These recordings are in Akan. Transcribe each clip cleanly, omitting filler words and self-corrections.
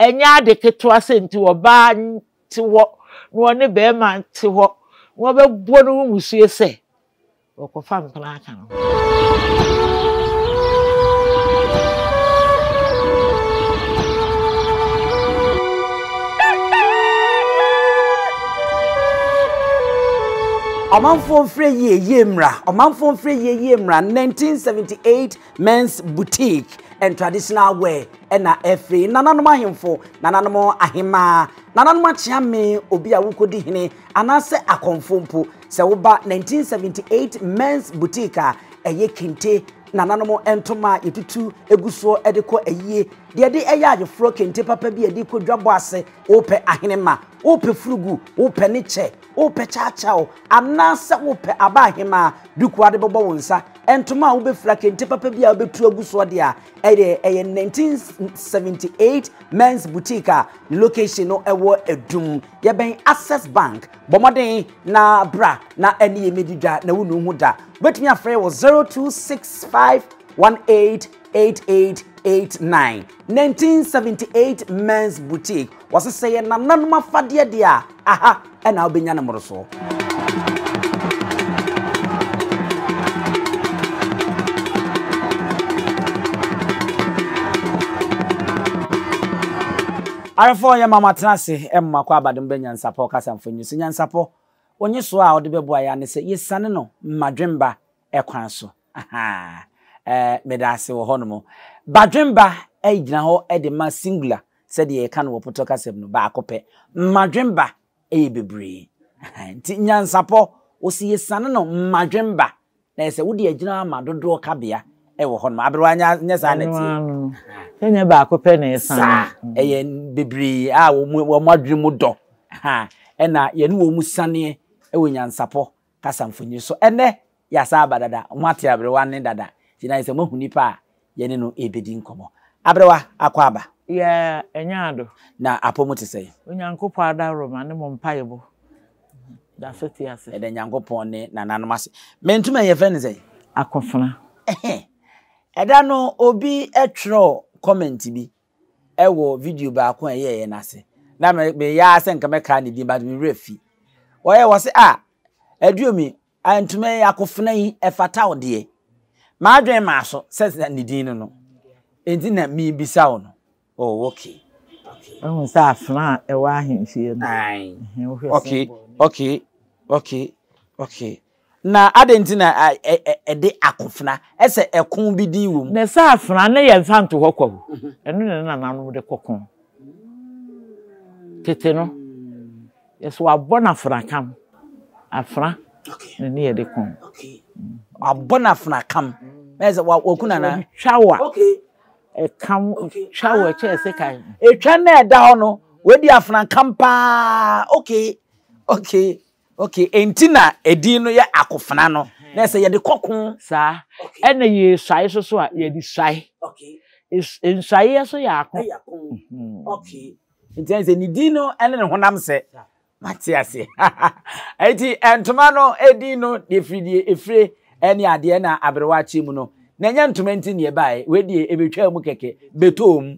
enya de ketewa senti oba nti wo no ne be ma nti ho wo be bo no musue se okofa mpana aka no Omanfo mfre yemra 1978 men's boutique and traditional wear ena efre nananom ahemfo nananom ahema nananom achiame obi a wukodi hene anase akonfompo se woba 1978 men's boutique a eye kente nananom entoma yetutu eguso edeko eyie de eya agefro kente papa bi edi kodwabo ase ope ahenema ope furugu ope neche ope chachao anase ope abahema dukwade bobo wonsa entoma wo befra kente papa bi a obetu aguso de a eye 1978 men's boutique location no ewo edum ye ben Access Bank bomoden na bra na eni emedidwa na wonu hu da betumi afre wo 0265188889 1978 men's boutique was say na nanuma fade de a aha ena obenya na moroso Arafo ya mama tenase emma kwa abadum benyansapo kasamfo nyusi nyansapo onye so a ode beboa ya ne se yesane no madwemba ekwan so aha medase wo hono badwemba gyina ho de ma singular se de ka no poto kasem no ba akopɛ madwemba bebre nti nyansapo osi yesane no madwemba na se wo de agyina ma dodo kabea wo hono abrewa nya sa na ti enya ba akopɛ na yesane eye bebre a wo madwemu do ha ena ye no wo musane ewo nyansapo kasamfonyi so ene ya sa abadada mwati abrewa ne dada tina se mahuni pa ye ne no ebedi nkomo abrewa akwaba ya enyado na apomuti sei onyankopɔ adaroma ne mo mpayebo da soti ase ede nyankopɔ ne nananomase mentuma ye friend sei akofuna eda no obi etro comment bi ewo video ba ko ye nase na me ya ase nka me ka ne bi ba me refi oye wo se aduomi antuma akofuna yi efata ode ma adwen ma so se ne din no enti na mi bisa wo no oh okay sa afna ewa ahemfie no okay na adenti na ede akofuna ese ekon bi din wo na sa afna na ye nsanto hokwo eno ne na nanu de kokon tete no yeso abona frakam afra ne ye de kon abona afra kam meze wakuna na shower kam shower che se kai etwa na eda ho no wedi afra kam pa okay entina edin no ya akofana no na se ye de kokon sa ena ye swai so a ye di swai swai so ya akon entina se ni din no ene ne honam se matiase enti entoma no edin no de fridie efre ene ade na abrewa chi mu no na nya ntoma enti ne bae wedi ebetwa mu keke betom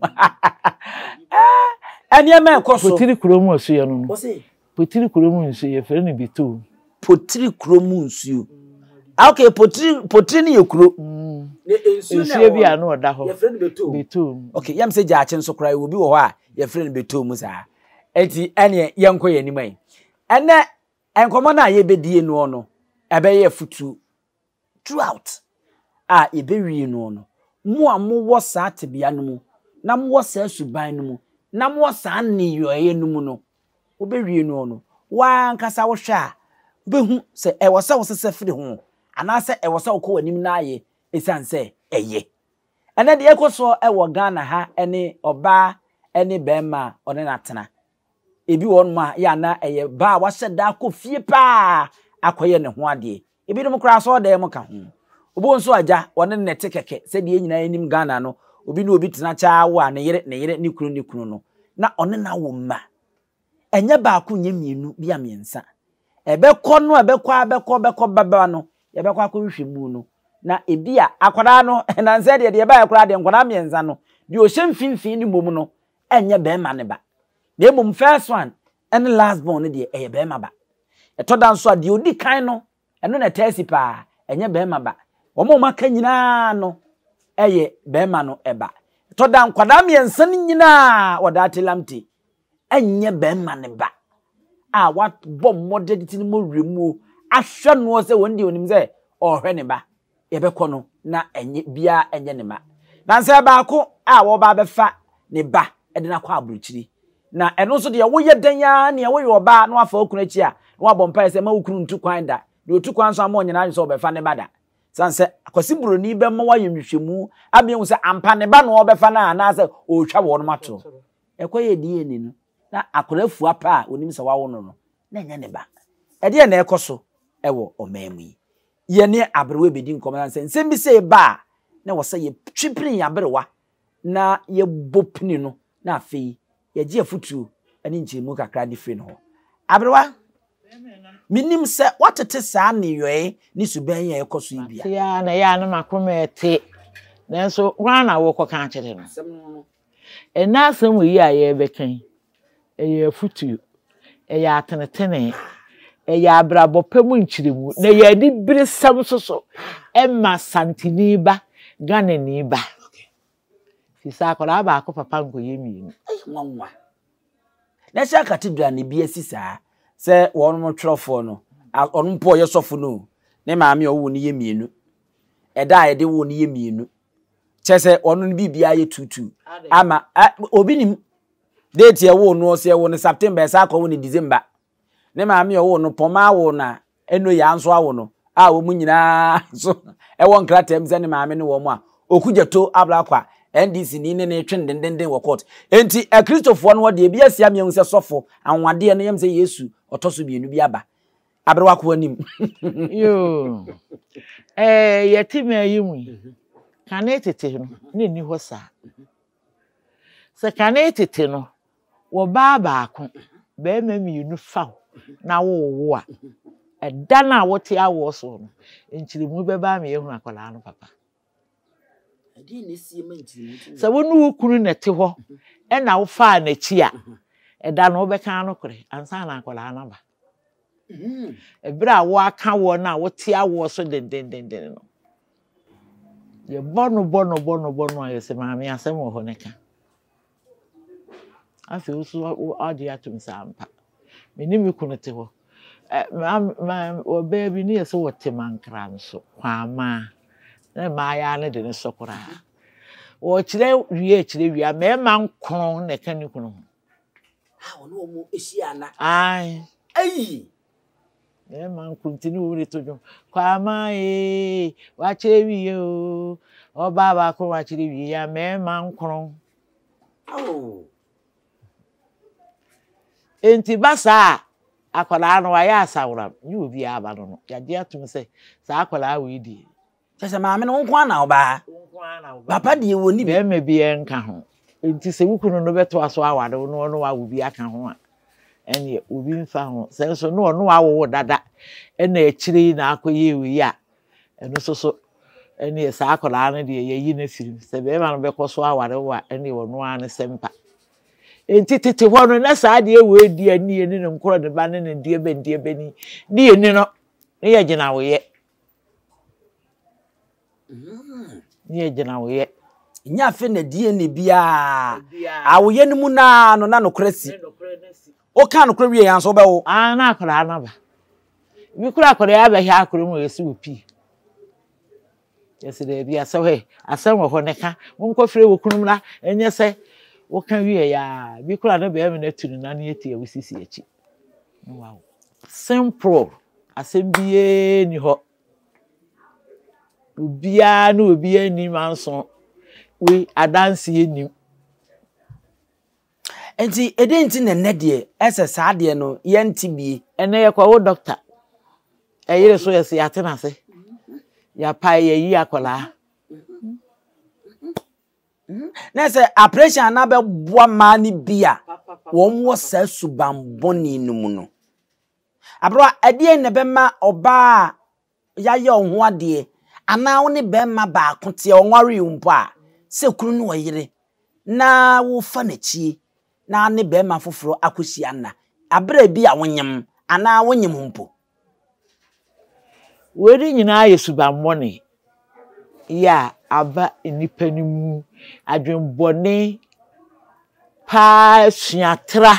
ene ma ekoso potiri kromu asu ye no potiri kromu nsu ye fere ne betom potiri kromu nsu okay potiri ne yekuro ne ensu bi anu oda ho ye fere ne betom okay yam se jaache nso krai obi wo ho a ye fere ne betom sa enti ene yenko ye nimai ene enkomo na ye bedie no no ebe ye futu throughout ebewie no mu amwo sa tebia no mu na mo sa suban no mu na mo sa niyoye no mu no obewie no wa nkasa wo hwa behu se e wosa wo sese firi ho ana se e wosa wo ko wanim na aye esan se eye ene de ekoso e wo Ghana ha ene oba ene bema one natena ebi won ma ya na eye ba wa hyeda akofie pa akoye ne ho ade ebi dum kra so de mo ka ho obo nso aja wone nete keke se de nyina enim Ghana no obi no obi tena cha wo ne yere ne kunu no na one na wo ma enye ba ko nye mienu bia miensa ebekọ no ebekọ baba no yebekọ akohwehwemu no na ebia akwara no na nse de ba yakora de nkwana miensa no de o hyemfinfin ni mom no enye bema ne ba na emom first one and last born ne de eye bema ba etoda nso ade odi kan no eno na tesi pa enye bema ba omo maka nyina no eye bema no eba etoda nkwada miensa nyina wada telamti enye bema ne ba a what bom modediti ni mo remu ahwe no se wonde onim se ohwe ne ba yebekọ no na enye bia enye ne ma na nse ba ko a wo ba befa ne ba e de na kwa aburuchiri na eno so de wo ye dan ya ne wo ye oba na wafa okunu achi a wa bompa se ma okunu ntu kwan da de otu kwan so ama onyina so befa ne ba da sanse akwasi buroni be ma wa yemhwehwemu abihu se ampa ne ba no obefa na na se otwa wo no mato ekoye die ni no na akorafu apa onim se wa wo no na enye ne ba e de na ekoso ewo omamu yi ye ne abrewe bedi nkom sanse nsem bi se ba na wo se ye twipiri abrewa na ye bopini no na afei ye je afutu ani nchemu kakra di free no abrewa minim se watete saa ne yoe ni suban ye ekoso ibia ya na makomete nanso wan na wo koka kire no ena asem wi a ye bekan eye afutu eye atenetene eye abrabo pemu nchiremu na ye di biri sam soso emma santini ba gane ni ba sisa akola ba akọ papa nkoye mienu nwanwa na sha katidra ne bia sisa se won mo twrofo no onu mpo ye sofo no ne maame owo ne ye mienu eda ye de wo ne ye mienu chese onu bibia ye tutu ama obi nim date ye wo no se wo ne September sa akọ wo ne December ne maame owo no poma wo na eno ya nso awo no a wo mu nyina so e won kratem se ne maame ne wo mu a okujeto ablakwa NDC ni ne twendenden wo court enti Christopher no de bia sia mienu se sofo anwade no yem se Yesu otoso bienu bi aba abrewa ko anim yo yetime ayimu kanetete no ne ni ho sa se kanetete no wo ba akọ be ma mienu fa na wo a eda na wote awo so no enchirimu be ba me yehu akola no papa adi ne sie ma enchirimu se wonu ukunu nete ho e na wo fa na chi a eda no be kan no kore ansa na akola na ba ebra wo aka wo na wote awo so den no ye bono ayese maami asem wo ho neka afi usu adi atum sampa meni mikunu te ho oba bi ni yeso wote mankra nso kwama na ma ya ne de ne sokora wo kire wi ma ma nkron na ka ni kunu wono mo ehia ai ma nkuntini wuri tojo kwama wa kire wi o oba ba ko wa kire wi ya ma nkron enti basa akola no wa ya asawra ni obi aba no ya de atum se sa akola we di sese maame no nko ana oba papa de woni be ma bi enka ho enti se wukunu no beto aso awade no wa wo bi aka ho a ene obi mfa ho se so no awo dada ena akiri na akoye we ya eno so ene sa akola no de ye yi na firim se be ma no be koso awade wa ene wo no an sempa enti tete ho no na sa de we di ani ni nkoro de ba ne ndie be ni ni no ne ye gina wo ye ni ye gina wo ye nya fe na die ne bia awoye ne mu na no krasi o ka no krawie yan so be wo na akora na ba bi kura akora ya ba hia akora mu yesi opi yesi de bia so he asem wo ho ne ka mo ko fire wo kunum na enye se wo kan wie ya bi kura na be na tunu na ne yeti awusisi echi wow simple asem biye ni ho obia na obia ni manso we adanse enim enti edenti ne de ese saa de no ye ntibie ene ye kwa wo doctor eyire so yesi atena se ya pa ye yi akola na se operation na be boa ma ni bia wo mo sa subamboni numu no abro ade ne be ma oba ya ye ho ade ana wo ne be ma ba akote onware mpo a se kunu no yire na wo fa na chie na ne be ma foforo akosia na abra bi a wonyem ana wonyem mpo wori nyina yesubammone ya aba enipa ni mu adwenbone pa suatra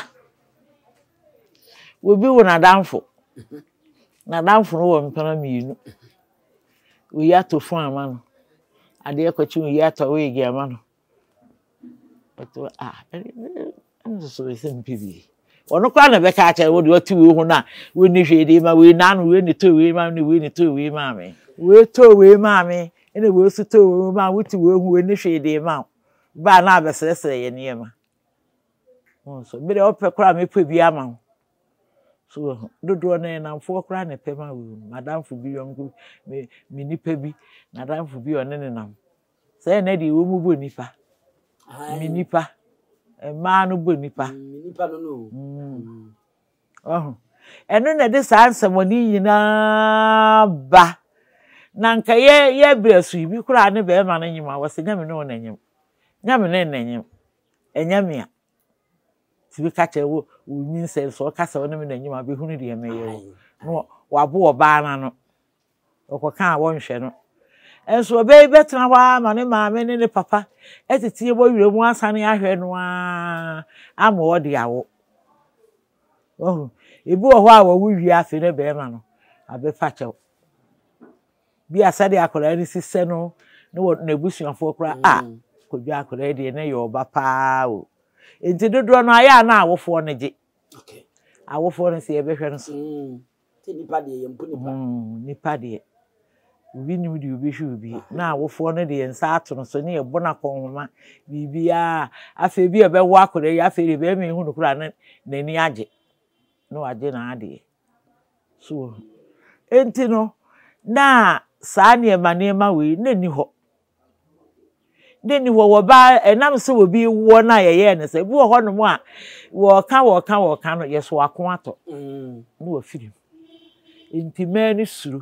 wobi wona danfo na danfo no wo mpana miinu we ya to fun amano ade ekwachi we ya to we gi amano but so we sem pibi ono kwa na be ka acha wo de oti we hu na we ni hwede ma we na no we ni to we ma ni we ni to we ma me we to we ma me ene we su to we ma wuti we hu we ni hwede ma ba na abesese ye ne ma so be de opekra me pe bi ama so dodo na na mfo kra na pe ma we madam fu bi yom me nipa bi na madam fu bi one ne nam say na de wo mu bo nipa mi nipa ma no bo nipa nipa no eno na de sansem oni nyina ba na nka ye bresu bi kura ne be ma no nyima wo se nyame no na nyim nyame ne na nyim enyame a tibi ka che wo nyin se so ka se wona me na nyima be hunu de me ye no wa bo oba na no okoka wo nhwe no enso be betena wa ma ne maame ne papa etitie bo wire mu asane ahwe no ama odi awo ebi wo ho a wo wi afi ne be ma no abe fa chew bi asade akora ni sise no no na busuafo kora kodwa akora de ne yo ba pa o enti dodo no aya na awofo ne je awofo ne se ebe hwe no so ti nipa de ye mpo nipa de ubi ni mudi ubi shubi na awofo ne de nsa ato no so ne ebo na konhoma bibia afa bi ebe wo akora ya afa ri be me hu no kura na ni age no age na ade so enti no na saa ne ma we na ni ho wo ba enam se wo bi wo na ye ne se bi wo ho no mu a wo ka no yeso akon ato no wo firi enti mani suru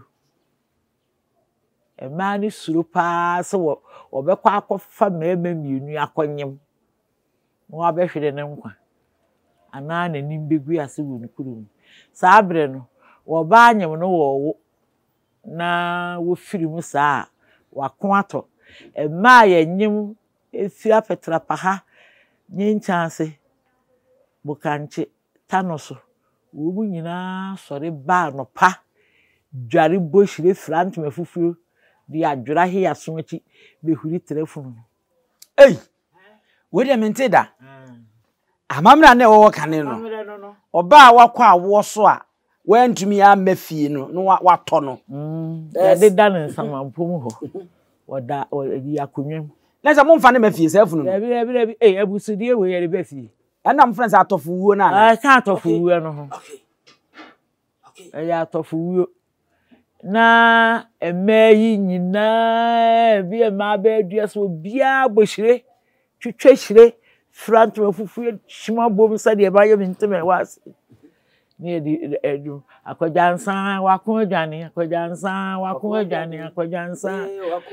emani suru pa se wo be kwa akofa mema mienu akonyem wo abehwede ne nkwa ana na nim begu ase wo nkurum saa bre no wo ba anyem no wo na wo firi mu saa wakon ato ema ye nyim efia petra paha nyinchanse bukanche tanoso wo mu nyina sore ba no pa dware bohire frant mafufuo di adwura he yasomachi behuri telefone we de menteda amamra na wo kane no oba wakwa awo so a wantumi ya mafie no wato no ya de dan nsamampo ho oda yakonwem na se momfa ne mafie safu no ebi abusudie we yere bafie ana mo friends atofu wuo na ka atofu wuo no ho ya atofu wuo na emeyi nyina bi ma ba dua so bia bohire twetwehire front mafufu shima bom sade ba yo nteme was ni edu akwajansa wakon adwane akwajansa wakon adwane akwajansa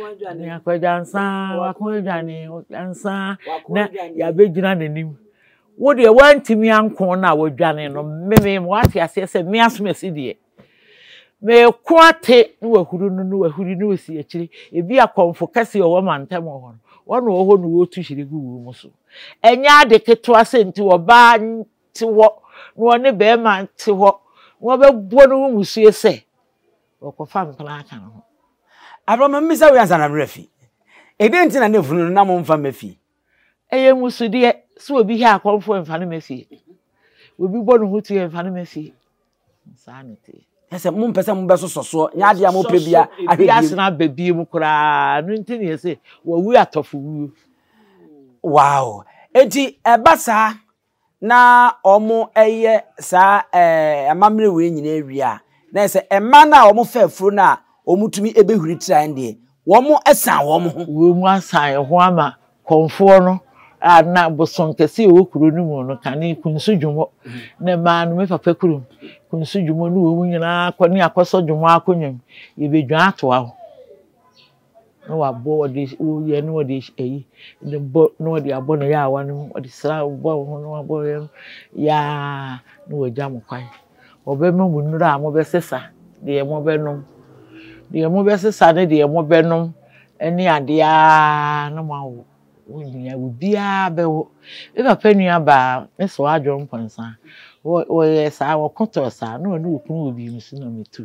wakon adwane ansa na ya begina nanim wo de wantimi ankon na wadwane no meme mo ate ase se me asomasi de me kwate no wahuru no wahuri no si akiri ebi akonfo kase o mantam ho wono ho no wotu hirigu wo mu so enya de keto asenti wo ba nti wo no ne be ma nti ho wo be bo no musue se okofa mpana aka no abroma mmisa we ansana mrefi ede nti na ne funu na mo mfa mafi eye musude so obi hi akonfo mfa no mafi obi bo no hutu mfa no mafi sanity ese mo mpese mo beso soso nya ade mo prebia ahwe asena babi mu kura no nti ne se wo wu atofu wu wow enti ebasa na omo eye sa amamre we nyina awia na ese ema na omo fafuro na omutumi ebehuri tran de womo esan womo ho wo mu asan ho ama konfo no na bosonkese wo kuro no mu no kane kunsu dwumo na ma no me papa kuro kunsu dwumo no wo nyina akoni akoso dwumo akonyam yebedwan atoa ho no abo de o ye no de eyi de bo no de abo no ya awa no de sra bo ho no abo ya no wagya mo kwan obema mu nura mo be sesa de mo be nom de mo be sesa ne de mo be nom eni ade a no ma wo ya ubia be wo e papa nua ba eso adwo mponsa wo ye sa wo koto sa no no okunu obi musu na metu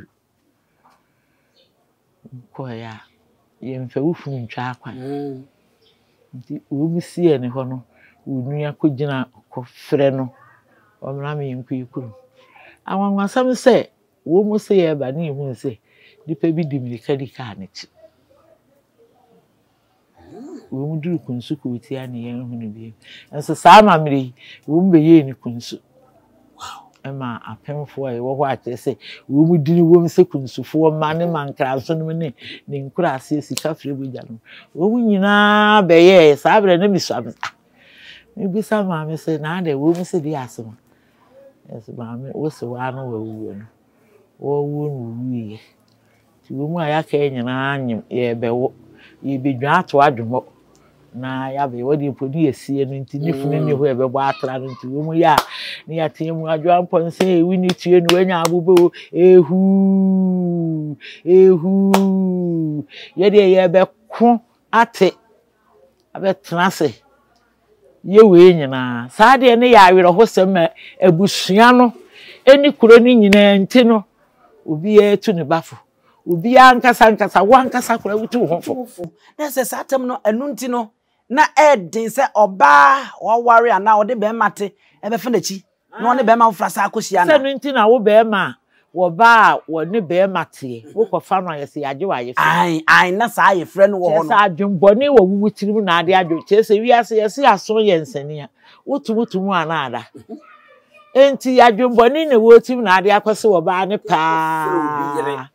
ko ya ye mfa wufunu ntwa akwa nti wo musi ene ho no onua kogina ko frɛ no o mra me yinku yikuru awanwasam se wo musi ye ba ne hu se dipa bi dimirika di ka ne chi wo mu duru kunsu ko tia ne yen hu ne bi enso saa mamre wo mu beye ni kunsu ema apemfo e wo ho atese wo mu dini wo mu se kunsufo ma ne mankra so no ne nkura ase sika fire bogya no wo mu nyina beye saa bre na misu am mi bisa ma me se na de wo mu se di asem es ma me wo se wa no wo wu no wo wu no wi ti wo mu aya ka nyina anyim ye bewo ye bedwa ato adwumo na ya be wodi podi esie no nti nifunu ni ho ebe bo atra no nti wo mu ya ni ya tie mu adwo ampon se wi ni tie no anya abubo ehu ye de ye be ko ate abe trase ye we nyina saa de ne ya awere ho sem abusua no eni kuro ni nyina nti no obi e tu ne bafo obi ankasa wankasa kura wutu ho fo na se satem no enu nti no na edin se oba waware ana ode be mate e be fa nachi na one be ma frasa akosia na se nu nti na wo be ma wo ba wo ne be mate wo ko fa no ayese yaje wa ayese ai na sa aye frɛ no wo ho no sa adwumbɔne wo wuwutirim na ade adwo chese wiase yese aso yensania wotumutumu anada enti adwumbɔne ne wo tim na ade akose wo ba ne pa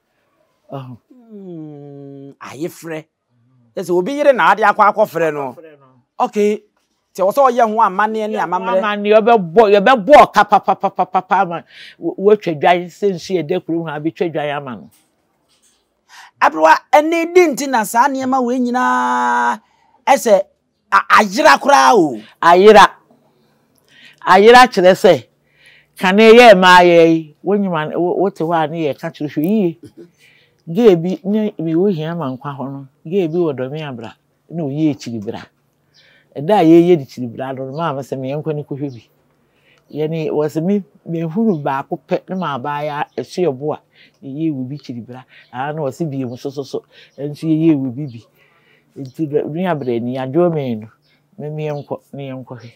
aye frɛ ese obi yire na ade akwa frɛ no okay ti wo so ye ho amane ne amamre amane ye be bo ka papa ma wo twadwan sensu ye de kuru ha bi twadwan ama no abroa ene di nti na saa ne ma we nyina ese ayira kura o ayira kire se kane ye ma ye wonyima wote wa ne ye ka kire hwe yi gebi ni mi wo hia ma nkwa ho no gebi wodomi abra na oyi echiribra eda ye di chiribra do ma ma se me enko ni kohwe bi ye ni wose me huru ba ko pe na ma ba ya ehye obo a ye wu bi chiribra na wose bi mu so enso ye wu bi enti ni abra ni adwo me no me enko ni enko he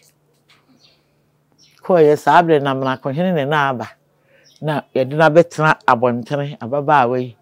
ko ye sa abra na mra ko hene ne na aba na ye de na betena abontene ababa awe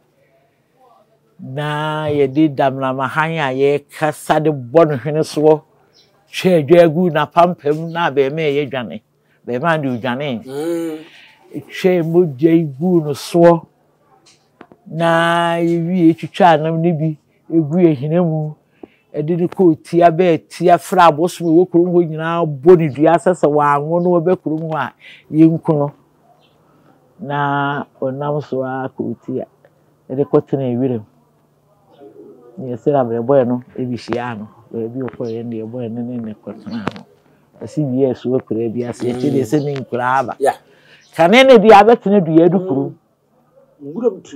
na ye di damna mahan a ye kasa de bonu hwene so hwe adwagu na pampam na be me ye dwane be ma ndi dwane hwe modjai gu no so na yewi etwitwa anam ne bi egu ehina mu edidi ko tia be tia fra aboso wo kurum ho nyina boni dua sese wa anwo no be kurum ho a yenku no na onam so a ko tia ede ko tena ewirem ni esera bre boy no ebihia no be okoye ne boy ne kotena no asi bi eso okura bi ase e chede se ne nkura aba ya kane ne bi abetene dua dukuru nguram tu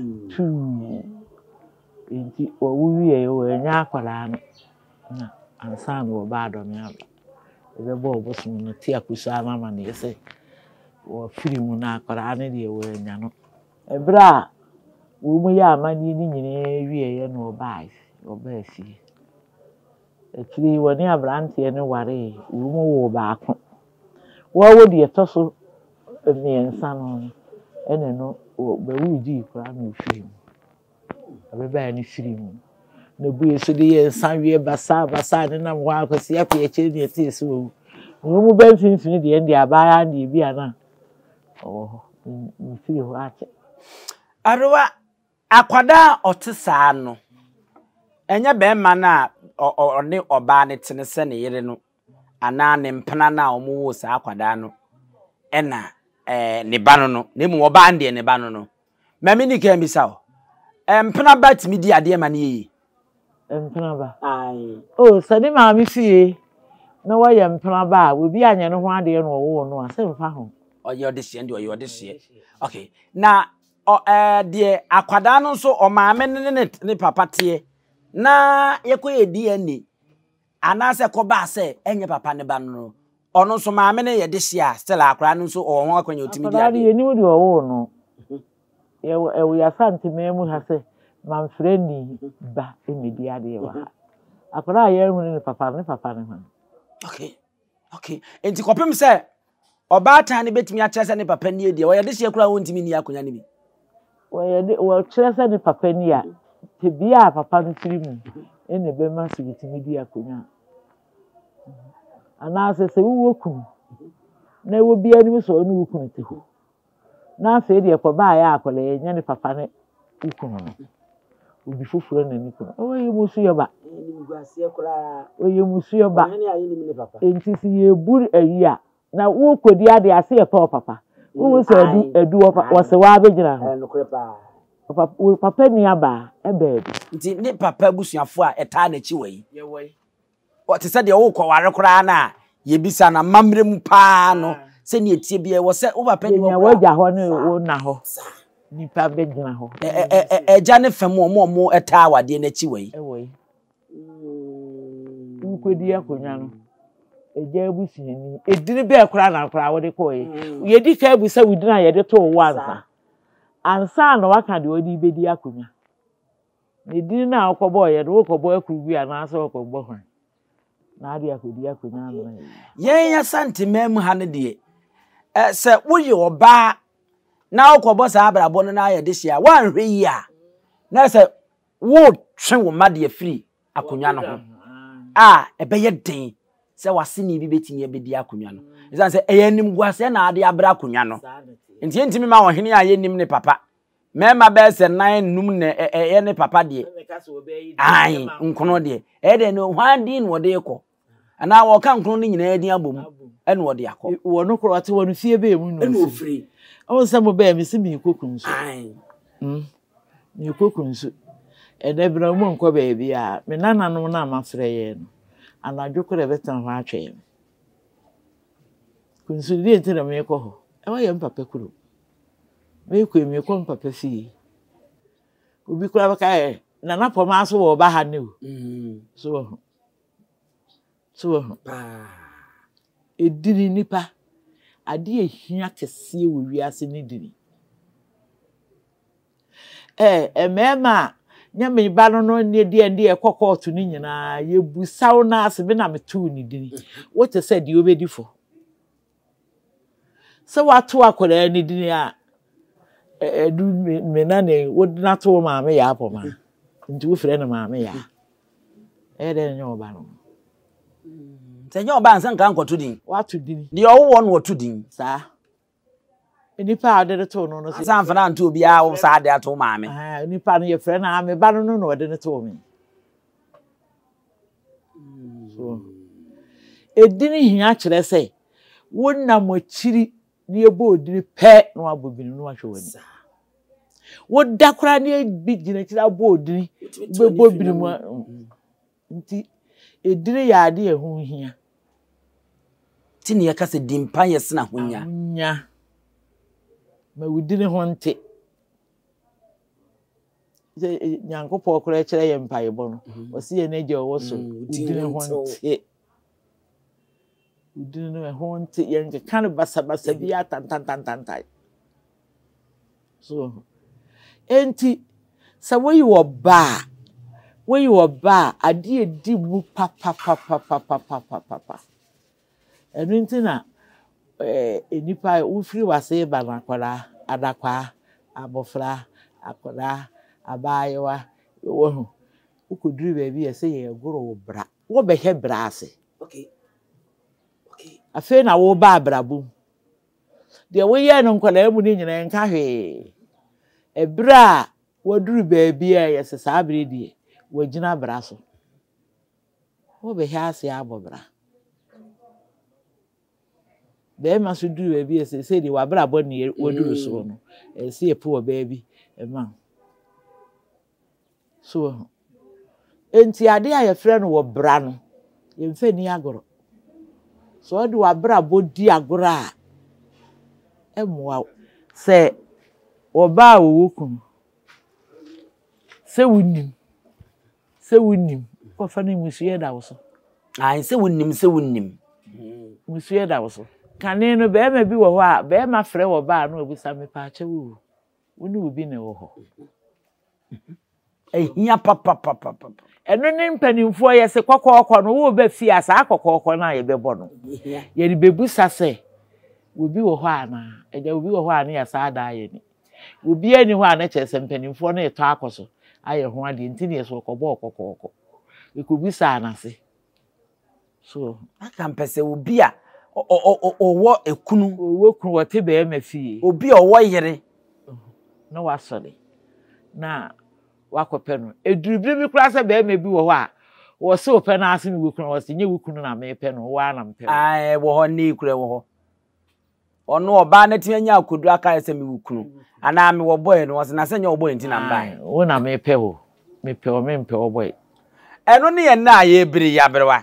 enti wo wiye yo enya akwara no na ansa no ba do me aba ebe bo obosun no ti akusa mama ne ese wo firi mu na akwara ne de wo enya no ebra wo mu ya amani ni nyine wiye ye no bai obesi etri woni abrante ne ware wo mu wo ba ko wo de etoso miensa no ene no be wuji kura no firi mu abeba ni firi mu na bu yeso de ye nsan wie basa ne na wo akosi ape e chiri ne ti so wo mu ben finfini de ndi abaya ndi bi ana ni firi ho ate arwa akwada otisa no enya be ma na oni oba ne tene se ne yire no ana ne mpena na omuwo sa akwada no ena ne ba no ne mu oba ande ne ba no mami ni ka mbisa o mpena bat mi di ade ma ne yi mpena ba ai oh sani maame fie na wayɛ mpena ba obi anya no ho ade no wo no a sɛ mfa ho oye odehye ndi oye odehye okay na de akwada no so o maame ne papa te na yekoye DNA ana se ko ba se enye papa ne ba no ono so maame ne ye dehye a still akwada no so o ho akwanya otimi dia de yeni de wo no ye ya santime mu ha se manfrɛ ni ba emedi ade wa akwada ye hu ne papa ne ho okay enti kopem se Obata ne betimi a kyerɛ sɛ ne papa nie die wɔyɛ de hye kura wontimi ni akonya ne bi wɔyɛ kyerɛ sɛ ne papa ni a te bia papa no tiri mu ene be ma so betimi di akonya ana sɛ wo kun na wo bia ni so no wo kun te ho na afei de ko ba ya akola ye nya ne papa ne kun no obi foforo na ni kun oye musu yoba oye musu yoba enti si ye bur ayi a na wo kodi ade ase e pa papa wo se adu wo se wa abegyina ho papa ni aba e ba nti ne papa busuafo a eta na chi wai o te se de wo kware kora na ye bisa na mamre mu pa no se ne etie bia wo se wo papa ni wo wagya ho ne wo na ho nipa begyina ho eja ne fam mo eta awade na chi wai wo kodi akonya no eja busiani edini be kora na kora wo de koye ye di ka busa wudina ye de to wo ansa na waka de odi bedi akonya ne dini na akobo ye de wo kobo akugu ana so kobo hwan na ade akodi akonya na ye ya santima mu ha ne de se wo ye oba na akobo sa abrabo no na ye de hia wan hwe yi a na se wo twe wo ma de afiri akonya no ho ebe ye den se waseni bi betimi abedi akonya no izan se eyanim guase na ade abra akonya no enti entimi ma ohene a yenim ne papa mema be se nan num ne ye ne papa de ai nkono de de no hwandi no de ko ana wo ka nkono ni nyina adi abom ene wo de akọ wo no kro ate wo no fie be mu no ene ofri o se mo be mi se mi kokunsu ai mi kokunsu ene bra mu nko be bia me nananom na amafrɛ ye no anadwo kore betan ho atwe kunsu die ntira me ko ho e wa ye mpapa kuro me ko mpapa fie obi kura baka na na poma so wo ba ha ne o so edini nipa ade ehia kese wo wiase ne dini emema nyame ba no ne de ekokọọtu ni nyina ye busaw na asebe na metu ni dini what said di obedi fo so watu akora ni dini a edu me na ne wodina to maame ya apoma nti wo frɛ na maame ya de nyo ba no se nyo ba nsan kan kwotu din watu dini de owo no wotu din sa nipa ade to no so san fana nto obi a wo sa ade ato maame nipa no ye frɛ na me ba no no ode ne to me so edini hia kyerɛ sɛ wonna mo chiri ne ebo odini pɛ no abobini no ahwe wani wo dakora ne bi gina kyerɛ abo odini bebo bini mu nti edini ya ade ehu hia ti ne yaka sɛ dimpa yɛ sena honya nya ma wudini ho nte nyankopɔ kora kyerɛ yɛ mpayebo no osi ye na gye owo so wudini ho nte udini no ho nte ye nge kan basa bi atantantantantai so enti sa wo yi wo ba ade edi mu pa enu nti na enipa ufiri wase ba na kwara adakwa abofra akwara abayewa wo ukoduru ba bi ese ye goro wo bra wo behye bra ase okay afi na wo ba abrabum de wo ye no nkwala mu ni nyina nka hwe ebra woduru ba bi a yese sa abre die wagina bra so wo behye ase abobra be ma so duru ba bi ese se de wa brabo ne woduru so no ese epo wo ba bi ema so enti ade a yɛfrɛ no wɔ bra no yɛmfa ni agoro so ɔde wabra bodi agoro a ɛmoa sɛ ɔbaa wo kunu sɛ wonim kɔfa no musue da wo so ai sɛ wonim musue da wo so kane no bɛɛma bi wɔ hɔ a bɛɛma frɛ wɔ baa no obusa me pa akyɛ wo ne obi ne wɔ hɔ ehia papa ɛno ne mpanimfoɔ yɛ sɛ kɔkɔɔkɔ no wo ba fie a saa kɔkɔɔkɔ no a yɛbɛbɔ no yɛde bebusa sɛ obi wɔ hɔ ana ɛgya obi wɔ hɔ ana yɛ saa da ayɛ ni obi ani hɔ ana kyerɛ sɛ mpanimfoɔ no yɛtɔ akɔ so ayɛ ho ade nti ne yɛ so kɔbɔ kɔkɔɔkɔ ekobusa anase so aka mpɛsɛ obi a ɔwɔ ekunu wɔte bɛɛma fie obi a ɔwɔ yere na wasɔre na wakɔpɛ no edurubiri mi kura sɛ bɛɛma bi wɔ hɔ a wɔse wɔpɛ no ase ne wokunu wɔse nye wokunu na mepɛ no wɔa na mpɛ ai wɔ hɔ ne kura wɔ hɔ ɔno ɔbaa na tinya nya akodu aka sɛ me wokunu ana me wɔ boy no wɔse na sɛ nya wɔ boy nti na mba wo na mepɛ wo mepɛ wo mempɛ wo boy ɛno ne yɛ na ayɛ biri ya berwa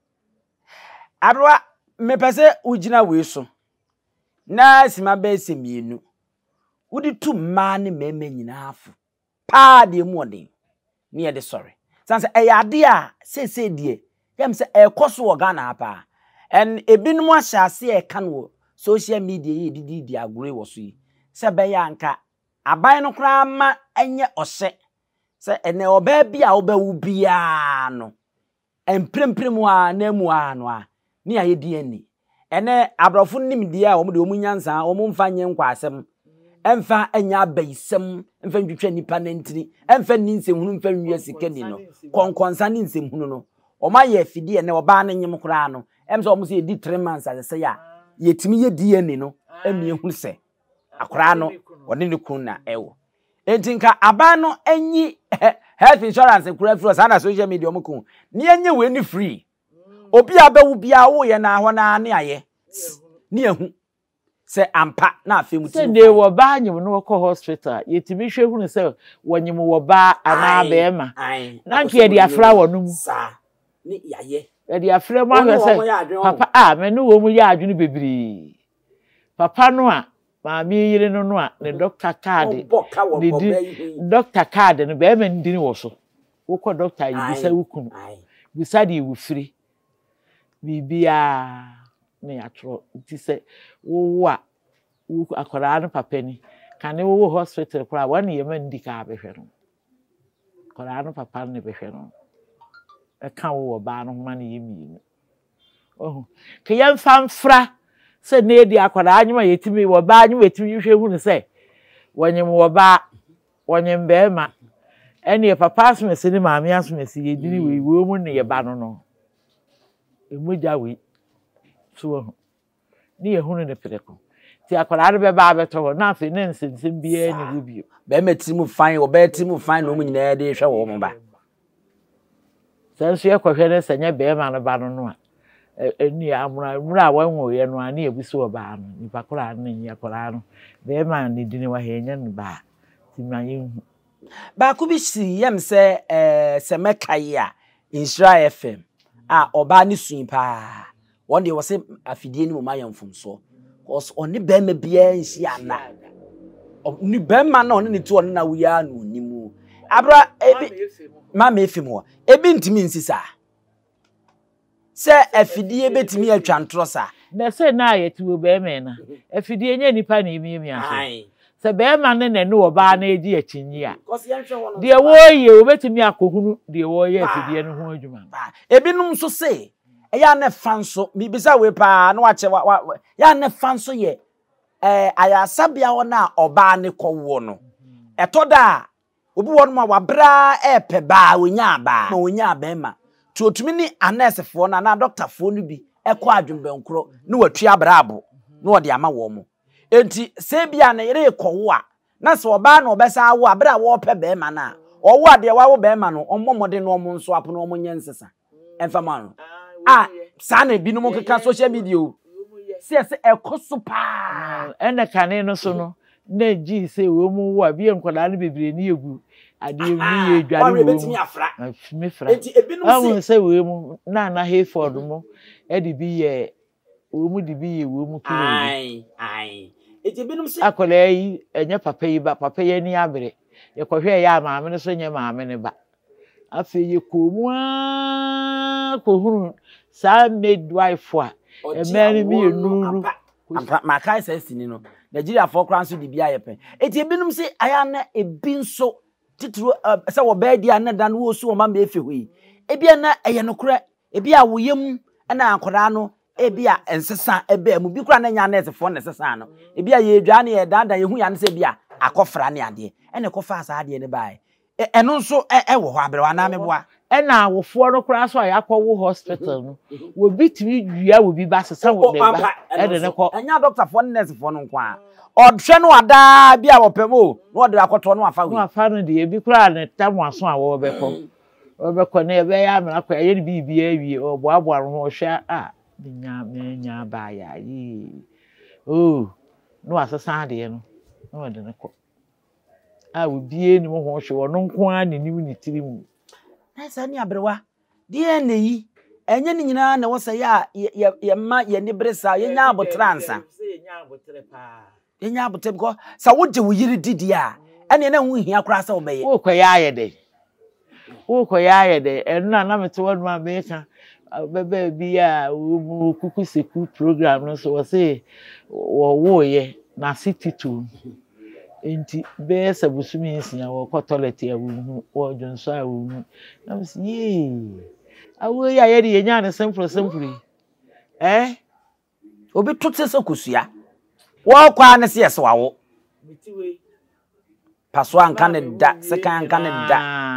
mepɛ sɛ ugina wei so na sima bɛ sɛ mienu wodi tu mmaa ne mɛmɛ nyinaa afo paa de mu ɔden ne yɛ de sɔre sanse ɛyɛ ade a sese die yɛm sɛ ɛkɔ so wɔ Ghana paa ɛn ebinom ahyɛ ase ɛka no social media yi didi agore wɔ so yi sɛ bɛyɛ anka aban no koraa ma ɛnyɛ ɔhyɛ sɛ ɛnɛ ɔbaa bi a wobɛwu biaa no empremprem a na mu a no a ne ayɛ DNA ɛnɛ abrɔfo nim die a wɔn de wɔn nyansa wɔn mfa nye nkwasɛm ɛmfa anya abayisɛm ɛmfa ntwitwa nipa nantini ɛmfa ni nsɛmhunu mfa nwie sika ni no kɔnkɔnsa ni nsɛmhunu no wɔn ayɛ afidie ɛnɛ ɔbaa ne nyem koraa no ɛm sɛ wɔn sɛ yɛdi 3 months asɛ ya yɛtimi yɛ DNA no ɛmie hu sɛ akora no wɔne ne kun na ɛwɔ enti nka aban no anyi health insurance kura free sa na social media wɔn kun ne anye we ni free obi abawu bia wo ye na hɔ na ne ayɛ ne ehu se ampa na afemu ti se de wo ba nyim no kɔ hospital yetimi hwe hu se wonyim wo ba ana be ma na nke de afra wo no mu sa ne yaye de afra mu ahwe se papa me no wo mu ya adwene bebiri papa no a ma mi yire no no a ne doctor card doctor card no be ma ndini wo so wo kɔ doctor yi bisa wukunu bisa de wo firi bibia me atro nti se wo a wo akora no papa ni kane wo hospital kora won ye ma ndika behwe no akora no papa no behwe no e ka wo ba no ma ne yemi oh ke yan famfra se ne di akora anyuma yetimi wo ba anyuma yetimi hwe hu ne se wonyem wo ba wonyem be ma ene papa asmesi ni maami asmesi yedini we wo mu ne ye ba no no emoja we so ni ehunu ne pereko ti akwara be ba abeto na afi ne nsensem bia ni hubio be metimu fine oba timu fine no mu nyina de hwe wo mo ba sanso ye kwhwe ne senya be ma no ba no no a eni amura wanwo ye no ani ebusi wo ba no ni pakora no ni akwara no be ma ni dini wa henya no ba ti manyi ba ku bi si yem se mekai a Insura FM a oba ni suin pa won de wo se afidie ni mo ma yamfumso cause oni be ma bia nsi ana ni be ma na oni ni to oni na wo ya no nimu abra ebi ma me efim ebi ntimi nsisa se afidie betimi atwa ntro sa na se na ayeti wo be me na afidie nya nipa na emi aso se be ma ne ne wo ba na eji achinyi a de wo ye obetimi akohunu de wo ye afidie no ho adwuma ebinum so se eya ne fanso mi bisa we pa na wa che ya ne fanso ye ayasabia ho na oba ne kowo no etoda obi won ma wabra epe ba wonya ba ma wonya ba ma tuotumi ni anesefo na doctorfo no bi ekọ adwembenkro na watu abrabo na odi ama wo mo enti se bia na yere kowo a na se oba na obesa wo abra wo pe be ma na owo ade wa wo be ma no ommomode no omo nso apo no omo nyensesa emfama no sana binum keka social media o se ekoso pa ene kane no so no na ji se wo mu wo bia nkwada no bebre ni egu ade mi ye dware wo betimi afra me fra enti ebinom awu se we mu na Hayford mu e de bi ye wo mu de bi ye wo mu kuro ai enti ebinom se akola yi enye papa yi ba papa yi ni abere ye kohwe ya maame ne so nye maame ne ba afi ye komu kohunu sa midwife a emeni mi enuru ma kai say sini no Nigeria for kran so di bia ye pen enti ebinom se aya na ebi nso titru se wo ba dia na dan wo so ma efe hoyi ebia na eye no kure ebia wo yem na ankora no ebia ensesa ebe mu bi kura na nya nurse for nsesa no ebia ye dwa na ye danda ye hu ya na se bia akofra ne ade ene kofa asa ade ne bai eno nso wo ho aberewa na meboa ena awofo no kura so ayakwo hospital no wo bitimi dua wo bi ba sesa wo ba ede ne ko enya doctor for nurse for no kwa odhwe no ada bia wo pemo no ode akoto no afa we no afa no de bi kura ne tamu aso a wo beko na ebe ya mara kwa ye bibia awie oboabo aro ho hwe a nya ba ya yi no asesa ade no no ode ne ko a wo bie ni mo ho hwe wo no nko a ne nimu ni tirimu na sa ni abrewa DNA yi enye ni nyina na wo se ya ma ye ni bresa ye nya abotransa ye nya abotre because sa wo je wo yiri didi a ene na hu hia kora sa wo meye wo koya ye de enu na mete wonu ma meka bebe bi a wo kuku seku program no so wo se wo ye na city to enti be sabusumi nsia wo ko toilet ya wo jonso a wo na msi ye awo ya ye de nya na simple obi tutse se kusua wo kwa na se yesa wawo mitiwe paso anka ne da se kan anka ne da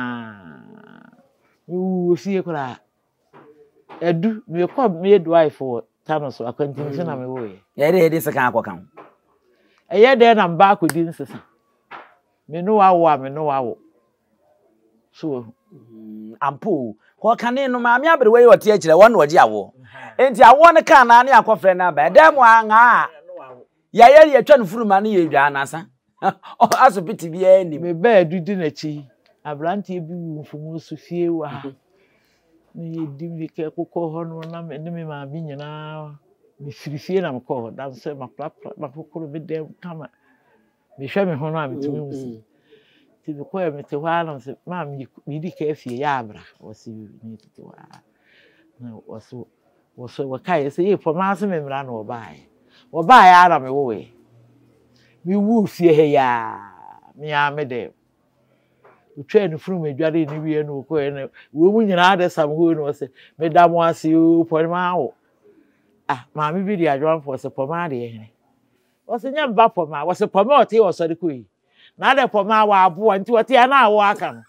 fie kura edu me ko midwife for Thanos akwantinti na me wo ye de se kan akokan eye de na mba akodi nsesa me no wawo so ampo ko kane no maame abere we yote akire won oje awo enti awo ne kan na ne akofre na ba dem anga ya ye twa no furuma ne ye dwa na sa aso piti bia ni me ba adudi na chi abrante bi wu mfumu so fie wa ni dimbi ke kokko ho no na me me maame nyina me firifie na mko da so ma kokoro be dem kama me hwe me ho no a metumi musi ti ko e mete wa na se maame mi di ka fie ya abra wo si ni tete wa na wo so wa kai se e for ma se me mra na wo bae ara me wo we mi wu fie he ya mi ame de utwa ni furu medware ni wie no ko ene wo mu nyina de sam ho no se me da mo ase o pori ma wo maame bi di adwan for se poma de he o se nya mba poma wo se poma o te o so de ko yi na de poma wa abo nti o te na wo aka no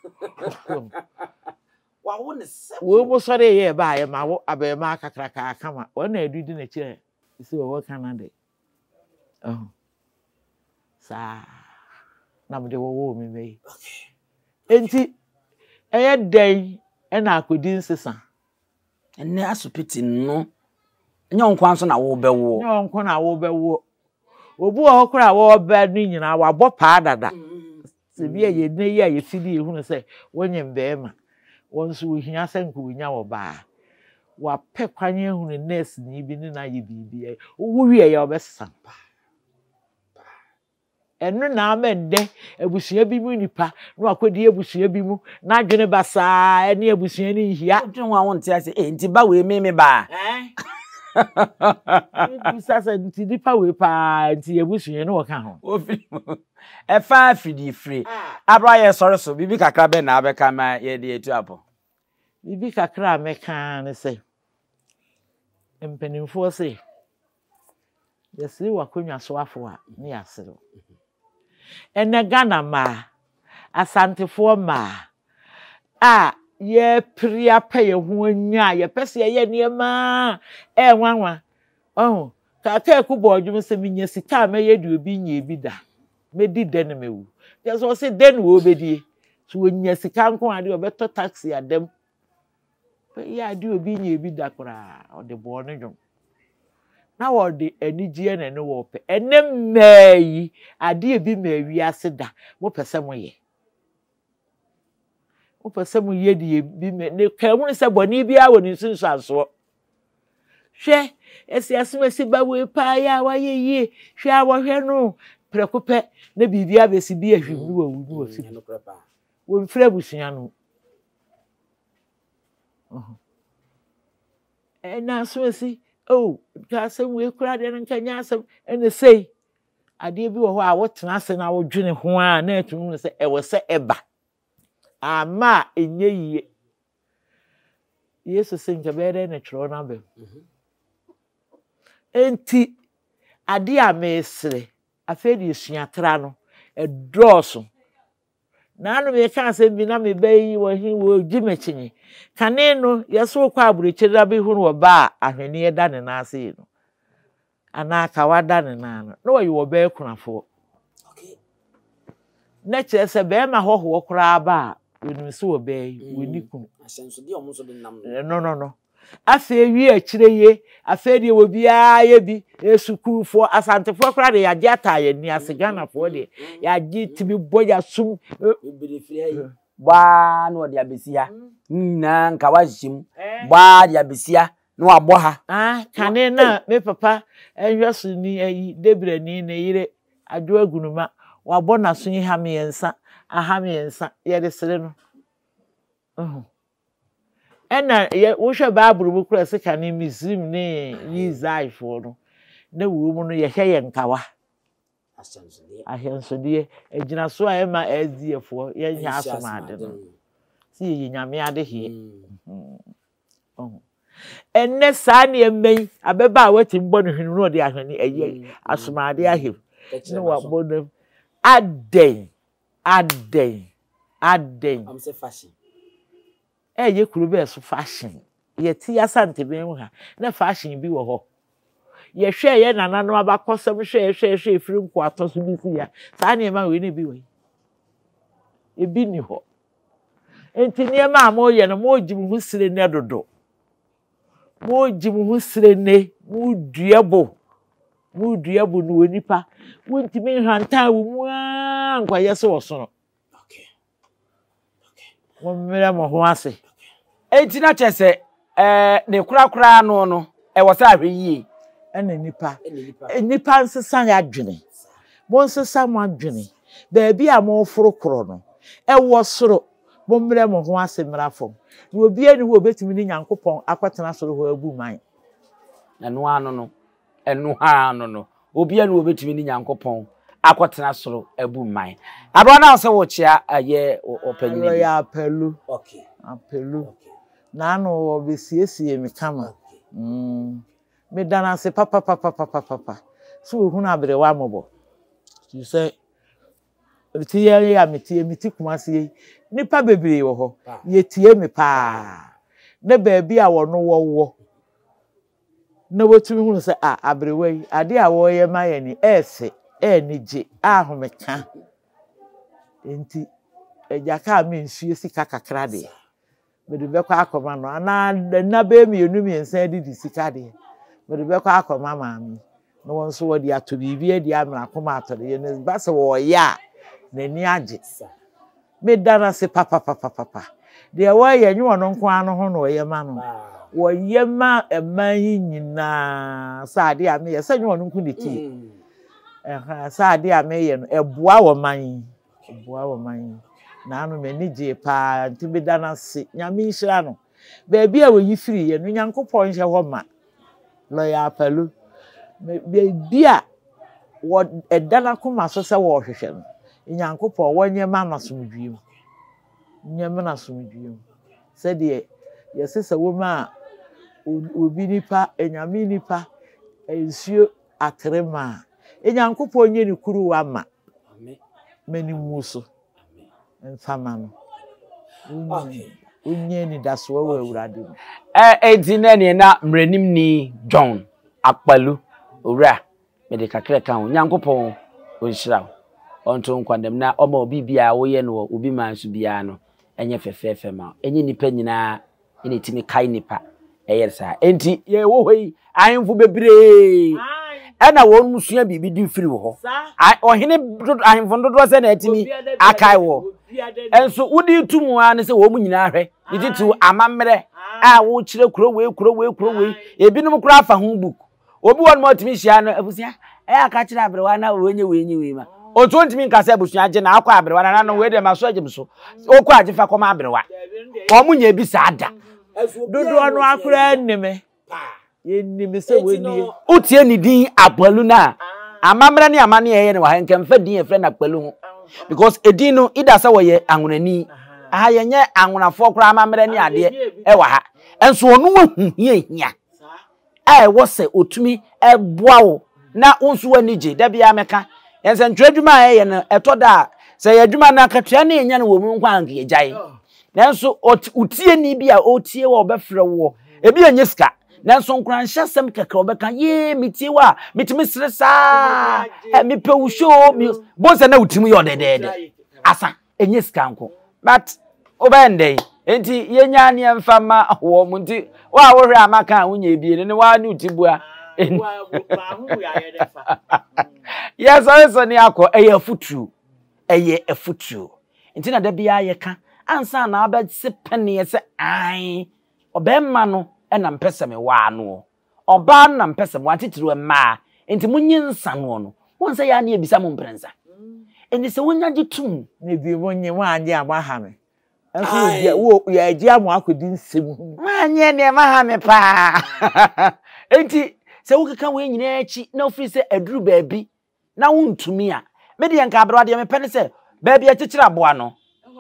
wa wo ne se wo mo so de ye ba ye ma wo abe ma kakraka aka ma o na adudi na kire isi wo kana de sa na mo de wo mi me enti eye den e na akodi nsesa enne asopiti no nya nkwan so na wo bewo nya nkwan na wo bewo obu o kora wo be ni nyina wa bo pa dada se bi ye ne ye fidi e hunu se wonyem be ma won so hia senku wonya wo ba wa pe kwanye hunu nurse ni bi ni na ye bibi wo wie ye obesa enu na amende ebusua bi mu nipa no akodi ebusua bi mu na adwene basa ene ebusua ni hia odwen wa won te ase enti ba we me ba sasa nti nipa we pa nti ebusua no woka ho ofiri e fa fidi free abra ye sori so bibi kakra be na abeka ma ye de etu apo bibi kakra meka ne se empenimfo se yesi wakonwa so afo a ne yasero ene Ghana ma asantefo ma ye pria pa ye ho anya ye pese ye niema nwanwa ka ku bodwum se minya sika ma ye de obi nya ebi da medi den mewu je so se den wo obedie so onya sika nko ade obeto taxi adem ya de obi nya ebi da kora ode bo no dwom na wode anigye na ne wo pe enem mai ade ebi ma wi ase da wo pese mo ye wo pese mu ye die bi me ne kamu se boni bia wo ni sunsuaso hwe esi asmesi ba we pa ya wa ye hwe a wo hwe no prekope na bibia besi bi ahwim no wawu no wafi wo mfra busua no na asmesi oh ka sem we kura de nka nya asem ene sei ade bi wo ho a wo tena ase na wo dwene ho a na atum no se e wo se eba ama enye yie Yesu se nka bere na tworo na bem enti ade a mesre afedi suatra no edroso na anu me ka se bi na me bayi wo hin wo gimechinyi kane no yeso kwa aburekyira bi hu no ba ahwene eda ne na ase no ana ka wada ne na no no wo ba kunafo okay na kire se be ma hoho kura ba wonu se wo bayi woni kun asenso de omo so de nam no afa wi akire ye afa de wo bia ye bi esukufo asantefo kura de yaje ataye ni asegana fo de yaje tibi boya sum bibiri firi ayi ba no de abesia na nka wahim ba de abesia no abo ha kane na me papa enhweso ni ayi debra ni na yire adwo agunuma wabo na so yi ha me yensa aha me yensa ye de sere no ena wo hwe Bible bu kura se kane Misrim ne Yizai fo no na wo mu no ye hye nkawa ahenso de agina so a ema aziefo ye nya asomade no si ye nyame ade he enne sa ne emei abeba a wati mbo no hwenu no de ahwene ayi asomade ahe no wa bodem aden am say fashion ye kuru be so fashion ye ti asante be mu ha na fashion bi wo ho ye hwe ye nanano abakosem hwe efirim ko atoso bi si ya sa ne ma we ne bi we ebi ni ho enti ne ma mo ye no mo jim hu sire ne dodo mo jim hu sire ne mo duebo no onipa wonti me hwanta wo mu ankwa ye so wo so no mo mera mo ho ase enti na chese ne kura no e wo sa ahwe yie ene nipa nsesa ya dwene mo nsesa mo adwene baabi a mo foro koro no e wo soro mo mera mo ho ase mera fom na obi ani wo betimi ni Nyankopon akwatena soro ho abu man eno ano no obi ani wo betimi ni Nyankopon akwatena soro abu man ado na se wo chia aye opanyini ya apelu okay na no obesiesie mi kama me dana se papa so hu na bere wa mobo you say ti ya meti kuma se nipa bebre wo ho ye tie me pa na baabi a wono wo na wotumi hu se abere wei ade a wo ye ma ye ni ese enije ahomeka enti ejaka me nsuo sika kakra de me de bekwa akoma no ana na be mi enu mi ensa di sika de me de bekwa akoma maami no won so wodi ato bibia di amra akoma ato de ne ba se wo ya na ni age me dana se papa de wo ye nyi wono nko ano ho no ye ma no wo ye ma eman nyina sa de a me ye se nyi wono nko de ti sa de a me ye no eboa wo man na anu me ni je pa nti bi dana se nyame nhira no baabi a wo yi firi ye no Nyankopon hye ho ma lo ya apelu baabi a wo edana kuma so se wo hwehwe no Nyankopon wonye ma nasomdwiem nyame nasomdwiem se de ye sese wo ma obi nipa enyame nipa ensuo atrema Nyankopon nye ni kuru wa ma mani muso mfama no unye ni daso wa awurade no edina ne na mranim ni John Akpalu owura me de kakra kan Nyankopon onhyira onto nkwandem na oma obi bia wo ye no obi manso bia no enye fefefe ma enye nipa nyina ene timi kai nipa eyesa enti ye wo hoi ahemfo bebre ena won musua bibi di firi wo ho ohene ahemfo dodo se na etimi akai wo enso wodi tumu a ne se wo mu nyina hwe yititu amamre a wo kire kuro we ebinum kuro afa ho book obi won mo timi hia no abusia aka kire abrewa na wenye we ma otu ntimi nkasa abusia age na akwa abrewa na no we de maso agem so okọ agefa koma abrewa omunya bi sada dodo no akura nneme yenime se weni utie ni din abalu na amamre ne amane ye ne wa hanka mfa din efre na akpalu ho because edin no ida sa wo ye anwonani aha yenye anwonafo kura amamre ne ade e wa ha enso onu wahu hia wo se otumi eboa wo na onso wanije da bia meka yense ntwadwuma ye no etoda se yadwuma na akatua ne nya no wo mu nkwa anke gyae nanso utie ni bia otie wo obefre wo ebi enye sika nanso nkran hyasem kekra obeka ye mitie wa mitimi sresa mi pewusho bonse na utimi yo dedede asa enye sika nko but obende enti yenya ne mfama wo munti wa wo hwe amaka unya ebie ne wa ne utibua yes also ni akọ eye futu eye efutu enti na da bia ye ka ansa na abese pene se ai obemma no na mpese me wa no oba na mpese mo atitiri ma enti munyi nsa no wonse ya na ebisa mo mprensa eni se wonya gitum na bi wonye wanye agbaha me aso wo ya agi amo akodi nsem wanye ne ma ha me pa enti se wo keka we nyina achi na ofiri se aduru baabi na wontumi a me de nka abro ade me pene se baabi akikira aboa no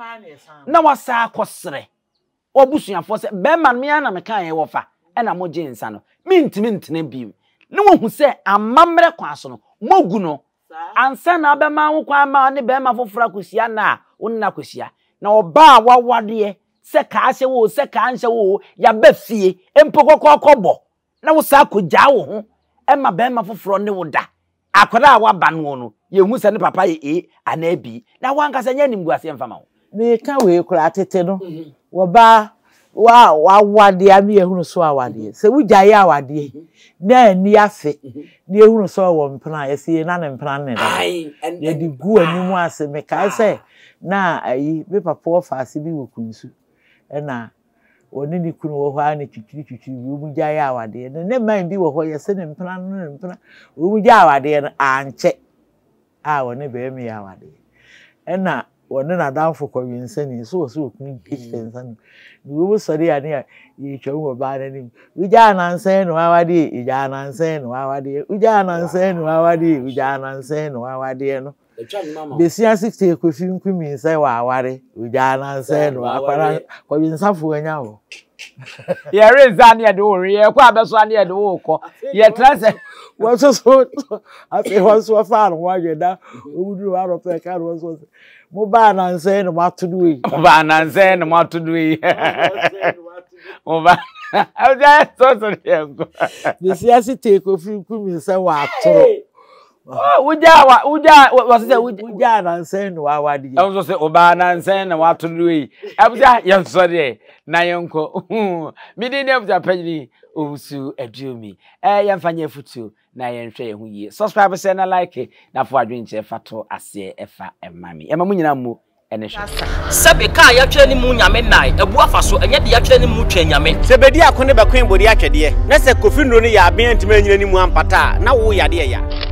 na wasa akosere obusuafo se be man me na me kan ye wofa na mo je nsa no mintimi ntene bi ne wo hu se amamre kwaso no mogu no ansa na be ma wo kwa ma ne be ma fofora kosia na wonna kosia na oba wawade se ka ahye wo se ka anhye wo ya ba fie empokokokọbọ na wo sa akogya wo ho ma be ma foforo ne wo da akoda wa ba no ye hu se ne papa ye ana bi na wankasa nya nimguase mfama wo me ka we kura tete no wo ba wa wade ami ehunu so awade se wugya ye awade na ani afe na ehunu so wo mpena yesi na ne mpena ne da ye di gu animu ase me ka se na ayi be papa ofa ase bi wo kunsu na oni ni kunu wo ha ne twitwi wo mu gya ye awade ne man bi wo ho yesi ne mpena wo mu gya awade no anche a woni be me awade na woni na danfo ko winsani so okun kitchen wo sori ani ye twa ba na ni uja na nsen no awade ija na nsen no awade uja na nsen no awade uja na nsen no awade no besia 60 kofi nkumi nsen wa aware uja na nsen no akwara ko winsafo anya wo ye rezani e do ye kwa abeso ani e do ko ye trase wo so ase ho so fa no wa jeda obuduru wa ro pe ka ro so mo ba na nsen no matudu yi ba na nsen no matudu yi mo ba aja so yengo besia 60 kofi nkumi nsen wa atoro uja na nsen no awade e so se oba na nsen no watudu yi abuja ye so de na yenko mi di ne buja pagini obusu adumi ye mfanye futu na yenhwe ye hu yi subscribe say na like na fo adwenche fato ase efa emami e mamu nyina mu ene hwe sebe ka ya twa ni mu nyame nai ebu afa so enye de ya twa ni mu twa nyame sebedi akone be kwen bodi atwede na se kofi nro ni ya aben ntime nyina ni mu ampata na wo yade ya